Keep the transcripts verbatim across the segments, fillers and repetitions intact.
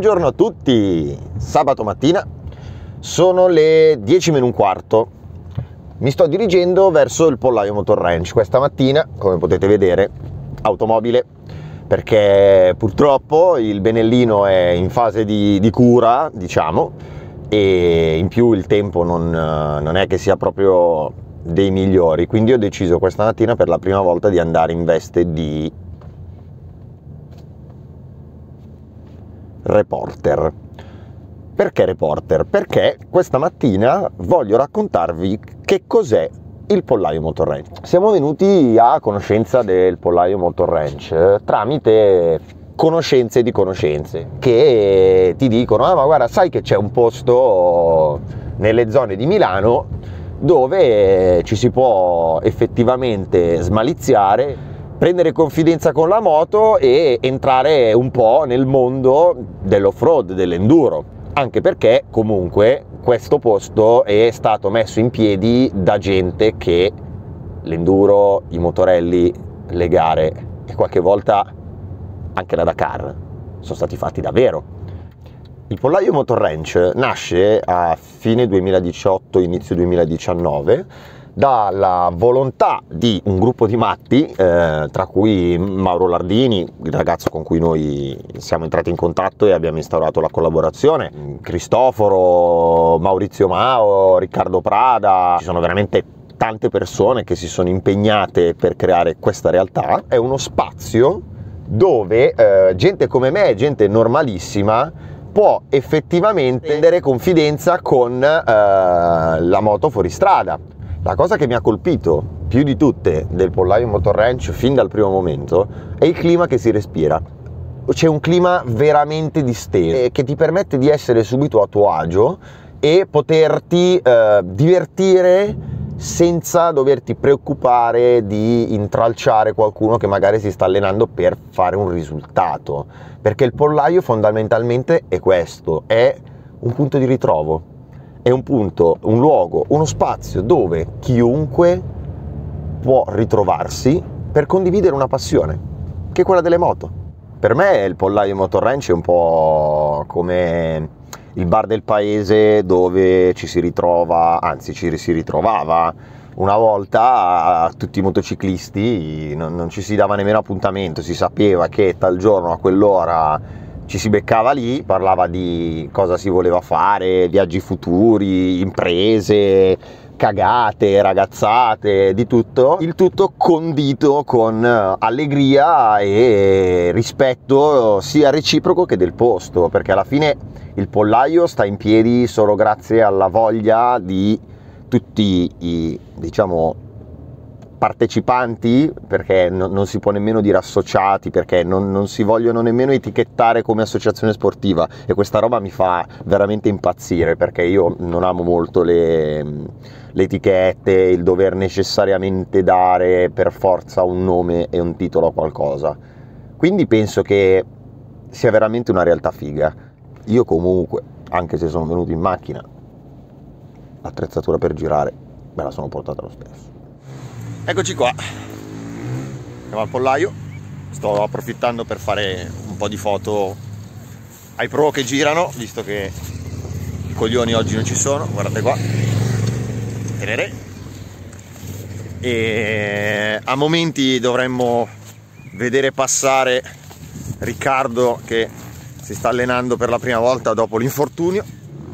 Buongiorno a tutti, sabato mattina, sono le dieci meno un quarto, mi sto dirigendo verso il Pollaio Motor Ranch. Questa mattina, come potete vedere, automobile, perché purtroppo il Benellino è in fase di, di cura, diciamo, e in più il tempo non, non è che sia proprio dei migliori, quindi ho deciso questa mattina per la prima volta di andare in veste di reporter. Perché reporter? Perché questa mattina voglio raccontarvi che cos'è il Pollaio Motor Ranch. Siamo venuti a conoscenza del Pollaio Motor Ranch tramite conoscenze di conoscenze che ti dicono: ah, ma guarda, sai che c'è un posto nelle zone di Milano dove ci si può effettivamente smaliziare, prendere confidenza con la moto e entrare un po' nel mondo dell'off-road, dell'enduro, anche perché comunque questo posto è stato messo in piedi da gente che l'enduro, i motorelli, le gare e qualche volta anche la Dakar sono stati fatti davvero. Il Pollaio Motor Ranch nasce a fine duemiladiciotto, inizio duemiladiciannove, dalla volontà di un gruppo di matti, eh, tra cui Mauro Lardini, il ragazzo con cui noi siamo entrati in contatto e abbiamo instaurato la collaborazione, Cristoforo, Maurizio Mao, Riccardo Prada. Ci sono veramente tante persone che si sono impegnate per creare questa realtà. È uno spazio dove eh, gente come me, gente normalissima, può effettivamente prendere confidenza con eh, la moto fuoristrada. La cosa che mi ha colpito più di tutte del Pollaio Motor Ranch fin dal primo momento è il clima che si respira. C'è un clima veramente disteso che ti permette di essere subito a tuo agio e poterti eh, divertire senza doverti preoccupare di intralciare qualcuno che magari si sta allenando per fare un risultato, perché il pollaio fondamentalmente è questo, è un punto di ritrovo. È un punto, un luogo, uno spazio dove chiunque può ritrovarsi per condividere una passione, che è quella delle moto. Per me il Pollaio Motor Ranch è un po' come il bar del paese dove ci si ritrova, anzi ci si ritrovava una volta tutti i motociclisti, non, non ci si dava nemmeno appuntamento, si sapeva che tal giorno a quell'ora ci si beccava lì, parlava di cosa si voleva fare, viaggi futuri, imprese, cagate, ragazzate, di tutto, il tutto condito con allegria e rispetto sia reciproco che del posto, perché alla fine il pollaio sta in piedi solo grazie alla voglia di tutti i, diciamo, partecipanti, perché no, non si può nemmeno dire associati, perché non, non si vogliono nemmeno etichettare come associazione sportiva, e questa roba mi fa veramente impazzire, perché io non amo molto le, le etichette, il dover necessariamente dare per forza un nome e un titolo a qualcosa. Quindi penso che sia veramente una realtà figa. Io comunque, anche se sono venuto in macchina, l'attrezzatura per girare me la sono portata lo stesso. Eccoci qua, siamo al pollaio, sto approfittando per fare un po' di foto ai pro che girano, visto che i coglioni oggi non ci sono, guardate qua, e a momenti dovremmo vedere passare Riccardo che si sta allenando per la prima volta dopo l'infortunio.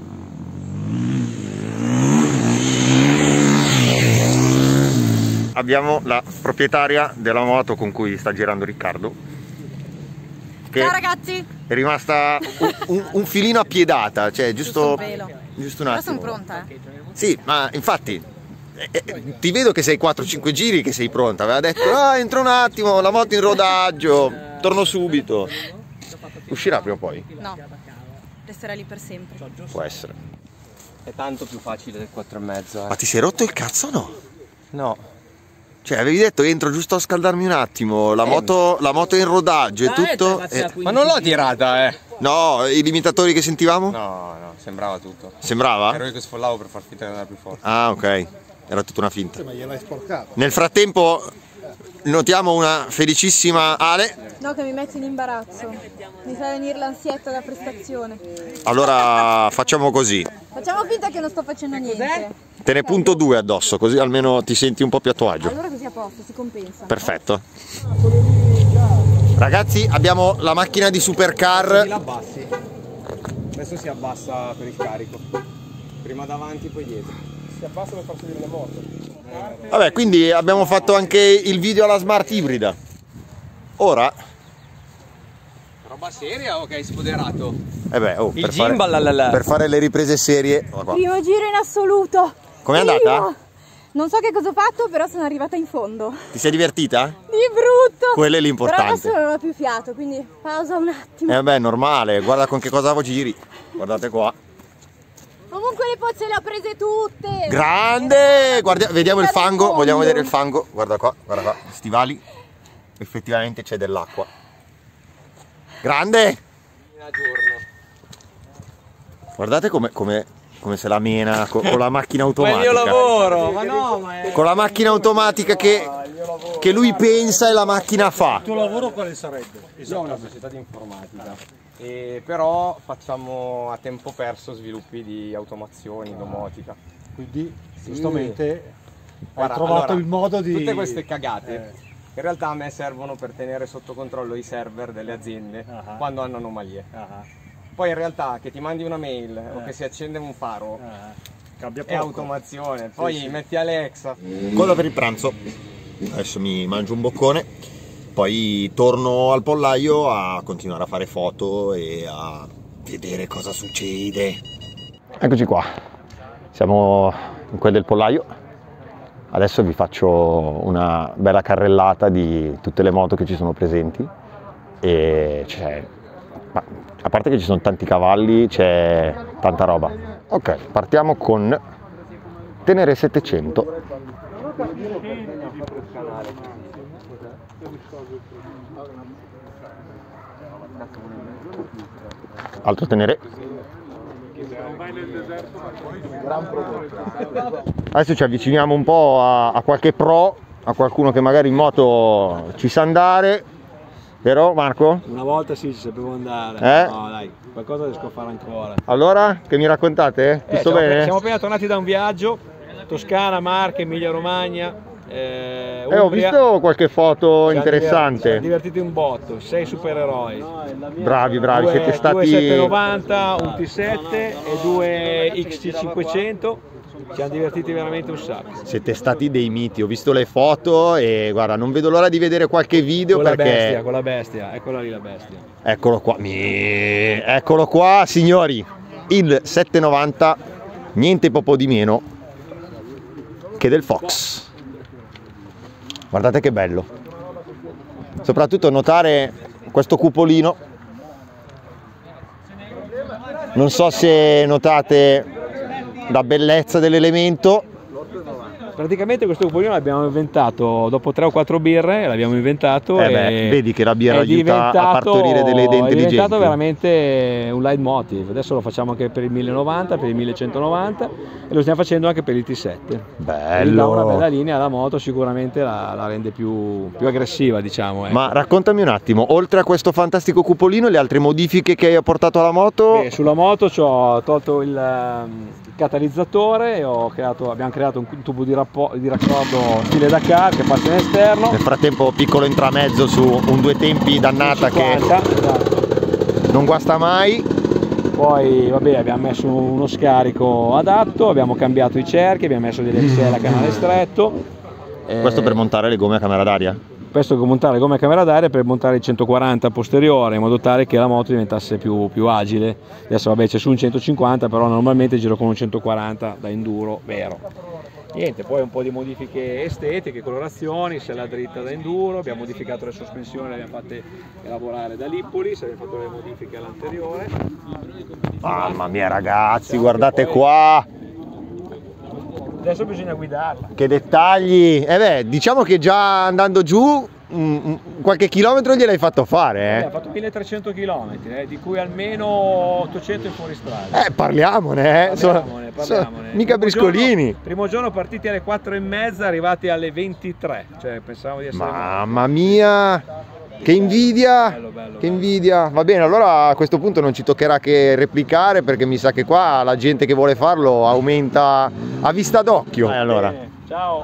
Abbiamo la proprietaria della moto con cui sta girando Riccardo, che ciao ragazzi, è rimasta un, un, un filino appiedata, cioè giusto, giusto un, giusto un attimo. attimo. Però sono pronta, eh? Sì, ma infatti eh, eh, ti vedo che sei quattro cinque giri che sei pronta. Aveva detto: ah, entro un attimo, la moto in rodaggio, torno subito. Uscirà prima o poi? No, resterà lì per sempre. Può essere. È tanto più facile del quattro e mezzo, eh. Ma ti sei rotto il cazzo o no? No. Cioè avevi detto entro giusto a scaldarmi un attimo, la moto, la moto è in rodaggio e tutto. E... Ma non l'ho tirata, eh! No, i limitatori che sentivamo? No, no, sembrava tutto. Sembrava? Ero io che sfollavo per far finta di andare più forte. Ah, ok, era tutta una finta. Ma gliel'hai sporcato. Nel frattempo notiamo una felicissima Ale. No, che mi metti in imbarazzo. Mi fa venire l'ansietta da prestazione. Allora facciamo così. Facciamo finta che non sto facendo niente. Te ne punto due addosso, così almeno ti senti un po' più a tuo agio. Allora così a posto, si compensa. Perfetto. Ragazzi, abbiamo la macchina di supercar. La abbassi. Adesso si abbassa per il carico. Prima davanti, poi dietro. Si abbassa per far salire le moto. Vabbè, quindi abbiamo fatto anche il video alla smart ibrida. Ora, Roba seria o che hai spoderato? eh beh, oh, Il per, fare, gimbal, la, la, la. per fare le riprese serie. Guarda qua. Primo giro in assoluto. Com'è Primo. andata? Non so che cosa ho fatto, però sono arrivata in fondo. Ti sei divertita? Di brutto. Quello è Però l'importante. adesso non ho più fiato, quindi pausa un attimo. Eh vabbè, è normale, guarda con che cosa giri. Guardate qua. Comunque le pozze le ho prese tutte. Grande! Guardia, vediamo il fango, fondo. vogliamo vedere il fango. Guarda qua, guarda qua, stivali. Effettivamente c'è dell'acqua. Grande! Guardate come, come, come se la mena con, con la macchina Ma automatica. è il mio lavoro, ma no, ma è... Con la macchina automatica che, che lui pensa e la macchina fa. Il tuo lavoro quale sarebbe? Io ho una società di informatica, e però facciamo a tempo perso sviluppi di automazioni, domotica. Quindi Sì. giustamente Guarda, hai trovato allora, il modo di... Tutte queste cagate Eh. in realtà a me servono per tenere sotto controllo i server delle aziende Ah. quando hanno anomalie. Ah, Poi in realtà che ti mandi una mail o Eh. che si accende un faro ah, cambia è poco. automazione, poi Sì, sì. metti Alexa. Cosa per il pranzo? Adesso mi mangio un boccone, poi torno al pollaio a continuare a fare foto e a vedere cosa succede. Eccoci qua, siamo in quel del pollaio. Adesso vi faccio una bella carrellata di tutte le moto che ci sono presenti e c'è, ma a parte che ci sono tanti cavalli, c'è tanta roba. Ok, partiamo con Tenere settecento. Altro Tenere. Adesso ci avviciniamo un po' a, a qualche pro, a qualcuno che magari in moto ci sa andare, vero Marco? Una volta sì, ci sapevo andare. Eh? No, dai, qualcosa riesco a fare ancora. Allora, che mi raccontate? Eh, Tutto siamo, bene? siamo appena tornati da un viaggio, Toscana, Marche, Emilia Romagna, eh, Eh, ho Umbria. visto qualche foto Ci siamo interessante. divertiti un botto, sei supereroi. Bravi, bravi, due, siete due stati... settecentonovanta, un T sette e due X C cinquecento. Ci siamo divertiti veramente un sacco. Siete stati dei miti, ho visto le foto e guarda, non vedo l'ora di vedere qualche video Con la perché... bestia, con la bestia, eccola lì la bestia. Eccolo qua, mi... eccolo qua signori, il settecentonovanta, niente poco di meno che del Fox. Guardate che bello, soprattutto notare questo cupolino, non so se notate la bellezza dell'elemento. Praticamente questo cupolino l'abbiamo inventato dopo tre o quattro birre, l'abbiamo inventato Eh e beh, vedi che la birra è aiuta a diventato- partorire delle idee È intelligenti. diventato veramente un leitmotiv. Adesso lo facciamo anche per il mille novanta, per il millecentonovanta e lo stiamo facendo anche per il T sette. Quindi dà una bella Bello. linea, la moto sicuramente la, la rende più, più aggressiva, diciamo. ecco. Ma raccontami un attimo, oltre a questo fantastico cupolino, le altre modifiche che hai apportato alla moto? Beh, sulla moto ci ho tolto il, ehm, il catalizzatore e ho creato, abbiamo creato un tubo di, rappo- di raccordo stile Dakar che passa in esterno. Nel frattempo piccolo intramezzo su un due tempi dannata cinquanta, che esatto. non guasta mai. Poi vabbè, abbiamo messo uno scarico adatto, abbiamo cambiato i cerchi, abbiamo messo delle X L a canale stretto. Questo Eh, per montare le gomme a camera d'aria? questo per montare le gomme a camera d'aria, per montare il centoquaranta posteriore in modo tale che la moto diventasse più, più agile. Adesso vabbè c'è su un centocinquanta, però normalmente giro con un centoquaranta da enduro vero. Niente, poi un po' di modifiche estetiche, colorazioni, sella dritta da enduro, abbiamo modificato le sospensioni, le abbiamo fatte elaborare da Lippolis, abbiamo fatto le modifiche all'anteriore. Mamma mia ragazzi, guardate qua, Adesso bisogna guidarla. che dettagli. Eh beh, diciamo che già andando giù un, un, qualche chilometro gliel'hai fatto fare, eh? Eh, ha fatto milletrecento chilometri, eh, di cui almeno ottocento in fuoristrada. Eh, parliamone, eh. Parliamone, So, parliamone. so, mica Primo briscolini. Giorno, primo giorno partiti alle quattro e mezza, arrivati alle ventitré, cioè pensavamo di essere... Mamma mia, che invidia, Bello, bello, che bello. invidia. Va bene, allora a questo punto non ci toccherà che replicare, perché mi sa che qua la gente che vuole farlo aumenta a vista d'occhio. Eh, allora. Bene, ciao!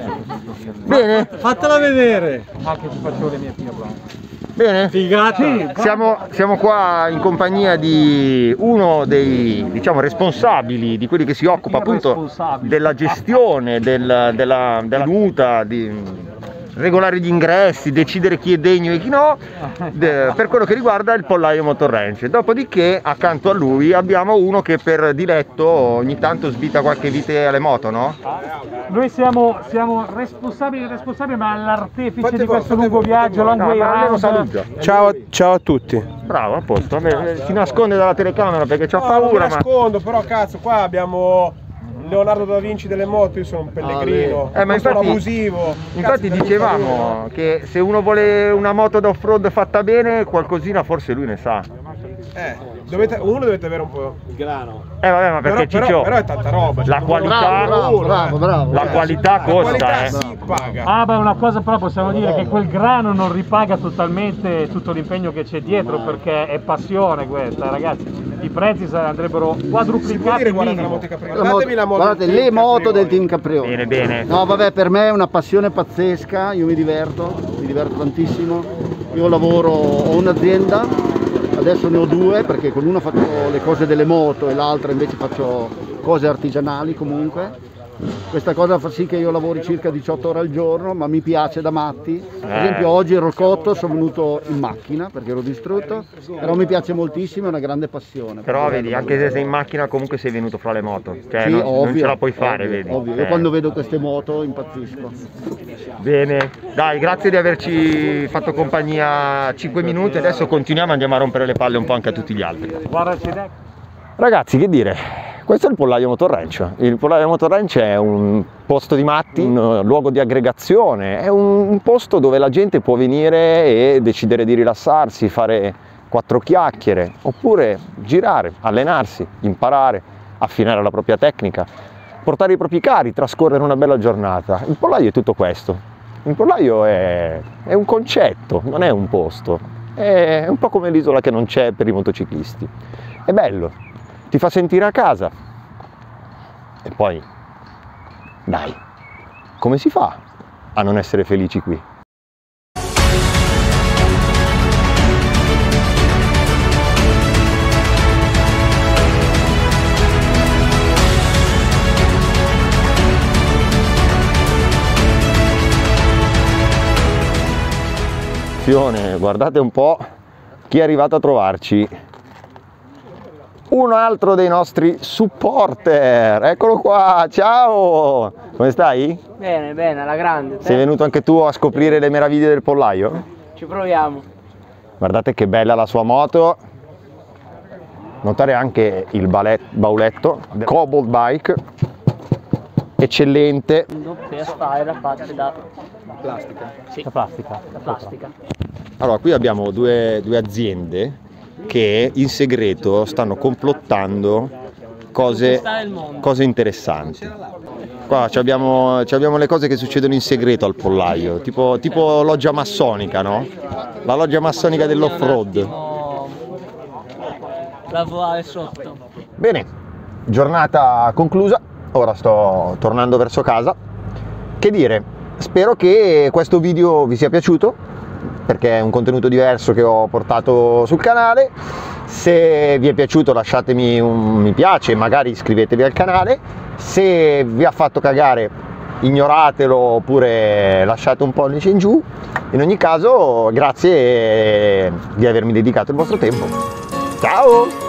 Bene, Fatela vedere! Ah, che ci faccio le mie pirla. bene. Figata! Siamo, siamo qua in compagnia di uno dei, diciamo, responsabili, di quelli che si occupa appunto della gestione del, della, della muta, di regolare gli ingressi, decidere chi è degno e chi no, de, per quello che riguarda il pollaio Motorrange. Dopodiché accanto a lui abbiamo uno che per diletto ogni tanto svita qualche vite alle moto, no? Noi siamo, siamo responsabili, responsabili, ma l'artefice Fate di voi, questo fate lungo voi, viaggio, fate long No, way ma almeno round. saluta. Ciao, ciao a tutti. Bravo, a posto. Vabbè, si nasconde dalla telecamera perché c'ha No, non mi paura, ma... nascondo, però cazzo, qua abbiamo Leonardo da Vinci delle moto, io sono un pellegrino, Eh, ma non sono infatti- abusivo. Infatti Cazzo, dicevamo che se uno vuole una moto da off-road fatta bene, qualcosina forse lui ne sa. Eh, dovete, uno dovete avere un po'. Il grano. Eh vabbè, ma perché Però, Ciccio, però, però è tanta roba. la cioè, qualità, bravo, bravo, bravo, la qualità La costa, qualità eh. si paga. Ah beh, una cosa però possiamo dire che quel grano non ripaga totalmente tutto l'impegno che c'è dietro, perché è passione questa, ragazzi. I prezzi andrebbero Si può quadruplicati dire guardate la minimo. moto di Caprioli. La moto- Datemi la moto guardate, del le Team moto Caprioli. del Team Caprioli. Bene, bene. No, vabbè, per me è una passione pazzesca, io mi diverto, mi diverto tantissimo. Io lavoro, ho un'azienda, adesso ne ho due, perché con una faccio le cose delle moto e l'altra invece faccio cose artigianali comunque. Questa cosa fa sì che io lavori circa diciotto ore al giorno, ma mi piace da matti. Per Eh. esempio oggi ero cotto, sono venuto in macchina perché ero distrutto, però mi piace moltissimo, è una grande passione. Però vedi, anche se sei in macchina comunque sei venuto fra le moto, cioè Sì, non, non ovvio, ce la puoi fare, ovvio, vedi. ovvio. Eh, Io quando vedo queste moto impazzisco. Bene, dai, grazie di averci fatto compagnia cinque minuti, adesso continuiamo e andiamo a rompere le palle un po' anche a tutti gli altri. Guarda, Cidec. Ragazzi, che dire, questo è il pollaio Motorrange. Il pollaio Motorrange è un posto di matti, un luogo di aggregazione, è un, un posto dove la gente può venire e decidere di rilassarsi, fare quattro chiacchiere, oppure girare, allenarsi, imparare, affinare la propria tecnica, portare i propri cari, trascorrere una bella giornata. Il pollaio è tutto questo. Il pollaio è, è un concetto, non è un posto. È un po' come l'isola che non c'è per i motociclisti. È bello. Ti fa sentire a casa. E poi, dai, come si fa a non essere felici qui? Guardate un po' chi è arrivato a trovarci. Un altro dei nostri supporter, eccolo qua, ciao! Come stai? Bene, bene, alla grande. te? Sei venuto anche tu a scoprire le meraviglie del pollaio? Ci proviamo. Guardate che bella la sua moto. Notare anche il balet- bauletto, Cobalt Bike, eccellente. Doppia spalla fatta da plastica. Sì, La plastica. da plastica. Allora, qui abbiamo due, due aziende che in segreto stanno complottando cose, Conquistare il mondo. cose interessanti. Qua ci abbiamo, ci abbiamo le cose che succedono in segreto al pollaio, tipo, tipo loggia massonica, no? La loggia massonica dell'off-road. Dobbiamo lavorare sotto. Bene, giornata conclusa, ora sto tornando verso casa. Che dire, spero che questo video vi sia piaciuto, perché è un contenuto diverso che ho portato sul canale. Se vi è piaciuto lasciatemi un mi piace e magari iscrivetevi al canale. Se vi ha fatto cagare ignoratelo oppure lasciate un pollice in giù. In ogni caso grazie di avermi dedicato il vostro tempo. Ciao!